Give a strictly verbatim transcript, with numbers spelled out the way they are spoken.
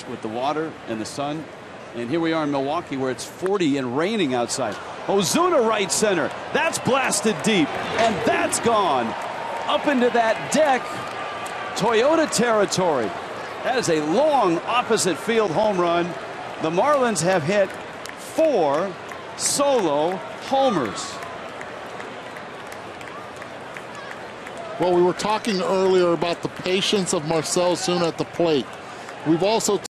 with the water and the sun. And here we are in Milwaukee where it's forty and raining outside. Ozuna right center. That's blasted deep. And that's gone up into that deck. Toyota territory. That is a long opposite field home run. The Marlins have hit four solo homers. Well, we were talking earlier about the patience of Marcell Ozuna at the plate. We've also